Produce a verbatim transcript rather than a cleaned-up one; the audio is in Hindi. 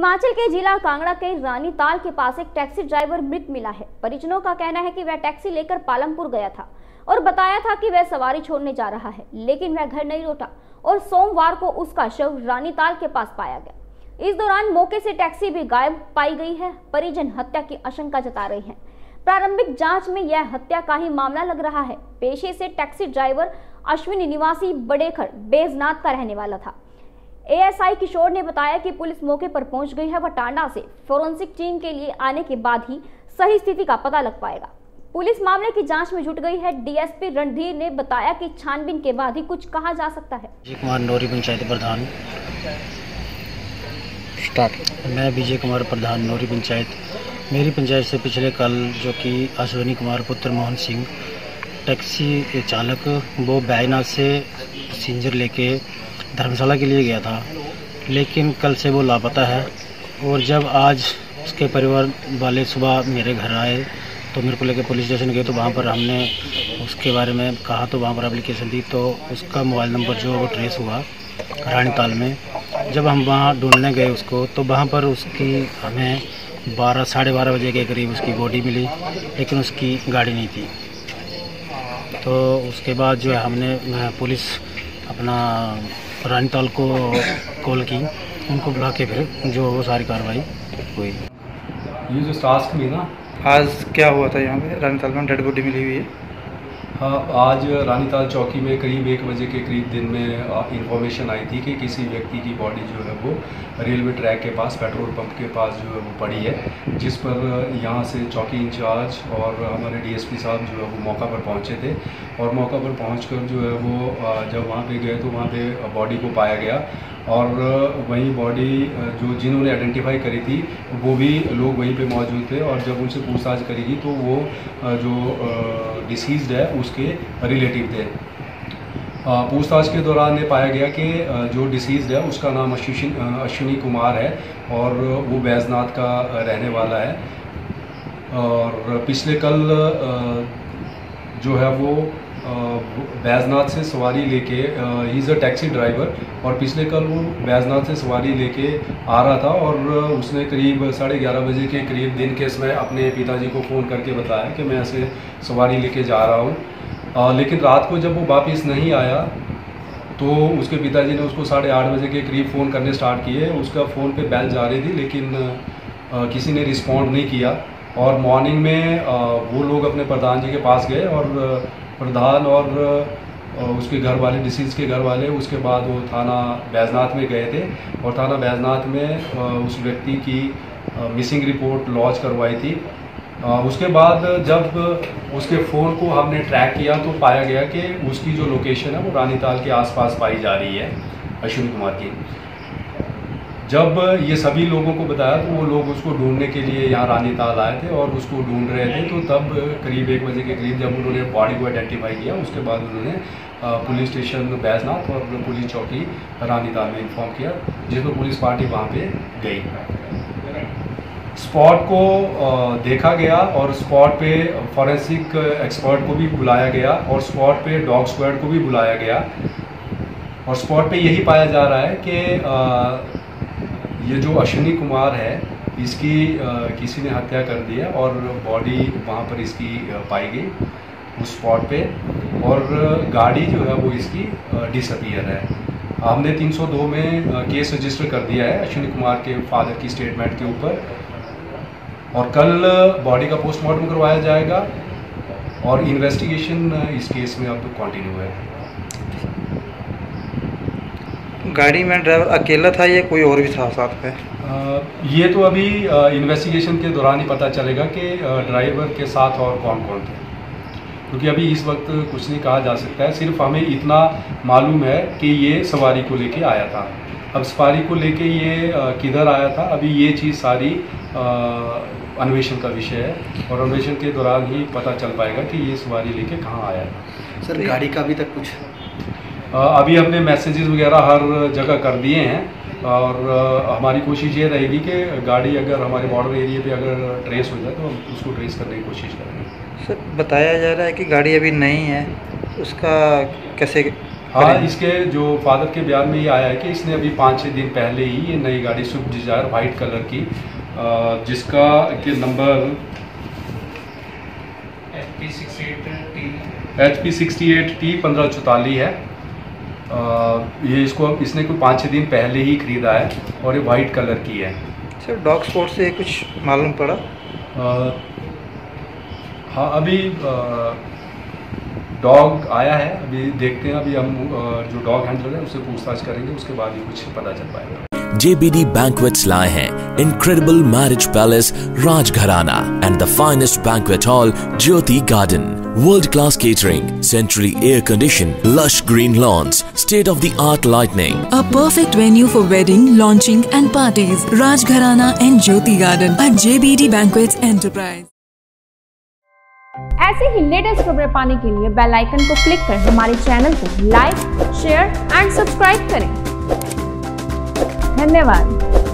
हिमाचल के जिला कांगड़ा के रानीताल के पास एक टैक्सी ड्राइवर मृत मिला है। परिजनों का कहना है कि वह टैक्सी लेकर पालमपुर गया था और बताया था कि वह सवारी छोड़ने जा रहा है, लेकिन वह घर नहीं लौटा और सोमवार को उसका शव रानीताल के पास पाया गया। इस दौरान मौके से टैक्सी भी गायब पाई गई है। परिजन हत्या की आशंका जता रहे हैं। प्रारंभिक जांच में यह हत्या का ही मामला लग रहा है। पेशे से टैक्सी ड्राइवर अश्विनी निवासी बड़ेखर बैजनाथ का रहने वाला था। एएसआई किशोर ने बताया कि पुलिस मौके पर पहुंच गई है। वह टांडा से फोरेंसिक टीम के लिए आने के बाद ही सही स्थिति का पता लग पाएगा। पुलिस मामले की जांच में जुट गई है। डीएसपी रणधीर ने बताया कि छानबीन के बाद ही कुछ कहा जा सकता है। विजय कुमार नौरी पंचायत प्रधान स्टार्ट मैं विजय कुमार प्रधान नौरी पंचायत। मेरी पंचायत से पिछले कल जो कि अश्विनी कुमार पुत्र मोहन सिंह टैक्सी चालक वो बैजनाथ से सिंजर लेके धर्मशाला के लिए गया था, लेकिन कल से वो लापता है। और जब आज उसके परिवार वाले सुबह मेरे घर आए तो मेरे को लेकर पुलिस स्टेशन गए, तो वहाँ पर हमने उसके बारे में कहा, तो वहाँ पर एप्लीकेशन दी, तो उसका मोबाइल नंबर जो वो ट्रेस हुआ रानीताल में। जब हम वहाँ ढूंढने गए उसको, तो वहाँ पर उसकी हमें बारह साढ़े बारह बजे के करीब उसकी बॉडी मिली, लेकिन उसकी गाड़ी नहीं थी। तो उसके बाद जो है हमने पुलिस अपना रानीताल को कॉल की, उनको बुला के फिर जो वो सारी कार्रवाई हुई। ये जो टास्क में ना आज क्या हुआ था यहाँ पे रानीताल में डेड बॉडी मिली हुई है। हाँ, आज रानीताल चौकी में करीब एक बजे के करीब दिन में इंफॉर्मेशन आई थी कि किसी व्यक्ति की बॉडी जो है वो रेलवे ट्रैक के पास पेट्रोल पंप के पास जो है वो पड़ी है, जिस पर यहाँ से चौकी इंचार्ज और हमारे डीएसपी साहब जो है वो मौका पर पहुँचे थे। और मौका पर पहुँचकर जो है वो जब वहाँ पे गए तो वहाँ पे बॉडी को पाया गया। और वहीं बॉडी जो जिन्होंने आइडेंटिफाई करी थी वो भी लोग वहीं पे मौजूद थे। और जब उनसे पूछताछ करेगी तो वो जो डिसीज्ड है उसके रिलेटिव थे। पूछताछ के दौरान ये पाया गया कि जो डिसीज्ड है उसका नाम अश्विनी कुमार है और वो बैजनाथ का रहने वाला है। और पिछले कल जो है वो बैजनाथ से सवारी लेके he is a taxi driver, और पिछले कल वो बैजनाथ से सवारी लेके आ रहा था। और उसने करीब साढ़े ग्यारह बजे के करीब दिन के समय अपने पिताजी को फ़ोन करके बताया कि मैं ऐसे सवारी लेके जा रहा हूँ। लेकिन रात को जब वो वापस नहीं आया तो उसके पिताजी ने उसको साढ़े आठ बजे के करीब फ़ोन करने स्टार्ट किए। उसका फ़ोन पे बेल जा रही थी, लेकिन आ, किसी ने रिस्पॉन्ड नहीं किया। और मॉर्निंग में आ, वो लोग अपने प्रधान जी के पास गए और प्रधान और उसके घर वाले डिसीज़ के घर वाले उसके बाद वो थाना बैजनाथ में गए थे और थाना बैजनाथ में उस व्यक्ति की मिसिंग रिपोर्ट लॉन्च करवाई थी। उसके बाद जब उसके फ़ोन को हमने ट्रैक किया तो पाया गया कि उसकी जो लोकेशन है वो रानीताल के आसपास पाई जा रही है अश्विनी कुमार की। जब ये सभी लोगों को बताया तो वो लोग उसको ढूंढने के लिए यहाँ रानीताल आए थे और उसको ढूंढ रहे थे। तो तब करीब एक बजे के करीब जब उन्होंने बॉडी को आइडेंटिफाई किया, उसके बाद उन्होंने पुलिस स्टेशन बैजनाथ और पुलिस चौकी रानीताल में इन्फॉर्म किया, जिसमें पुलिस पार्टी वहाँ पे गई। स्पॉट को देखा गया और स्पॉट पे फॉरेंसिक एक्सपर्ट को भी बुलाया गया और स्पॉट पे डॉग स्क्वाड को भी बुलाया गया। और स्पॉट पे यही पाया जा रहा है कि ये जो अश्विनी कुमार है इसकी आ, किसी ने हत्या कर दी है और बॉडी वहाँ पर इसकी आ, पाई गई उस स्पॉट पे। और गाड़ी जो है वो इसकी डिसअपीयर है। हमने तीन सौ दो में आ, केस रजिस्टर कर दिया है अश्विनी कुमार के फादर की स्टेटमेंट के ऊपर। और कल बॉडी का पोस्टमार्टम करवाया जाएगा और इन्वेस्टिगेशन इस केस में अब कंटिन्यू है। गाड़ी में ड्राइवर अकेला था या कोई और भी था साथ में? आ, ये तो अभी इन्वेस्टिगेशन के दौरान ही पता चलेगा कि ड्राइवर के साथ और कौन कौन थे, क्योंकि अभी इस वक्त कुछ नहीं कहा जा सकता है। सिर्फ हमें इतना मालूम है कि ये सवारी को लेके आया था। अब सवारी को लेके ये किधर आया था, अभी ये चीज़ सारी अन्वेषण का विषय है और अन्वेषण के दौरान ही पता चल पाएगा कि ये सवारी लेके कहाँ आया था। सर, गाड़ी का अभी तक कुछ अभी हमने मैसेजेस वगैरह हर जगह कर दिए हैं और हमारी कोशिश ये रहेगी कि गाड़ी अगर हमारे बॉर्डर एरिया पे अगर ट्रेस हो जाए तो हम उसको ट्रेस करने की कोशिश करेंगे। सर, बताया जा रहा है कि गाड़ी अभी नहीं है, उसका कैसे हाँ, इसके जो फादर के बयान में ये आया है कि इसने अभी पाँच छः दिन पहले ही ये नई गाड़ी स्विफ्ट डिज़ायर वाइट कलर की, जिसका के number H P sixty eight T पंद्रह चौतालीस है। ये इसको इसने कोई पाँच छः दिन पहले ही खरीदा है और ये वाइट कलर की है। सर डॉग स्पॉट से कुछ मालूम पड़ा? आ, हाँ, अभी डॉग आया है, अभी देखते हैं। अभी हम जो डॉग हैंडलर है उससे पूछताछ करेंगे, उसके बाद ही कुछ पता चल पाएगा। J B D Banquets लाए हैं incredible marriage palace Rajgharana and the finest banquet hall Jyoti Garden. World class catering, centrally air conditioned, lush green lawns, state of the art lighting. A perfect venue for wedding, launching and parties. Rajgharana and Jyoti Garden at J B D Banquets Enterprise. ऐसे ही लेटेस्ट खबरें पाने के लिए बेल आइकन को क्लिक कर हमारे चैनल को लाइक, शेयर एंड सब्सक्राइब करें। धन्यवाद।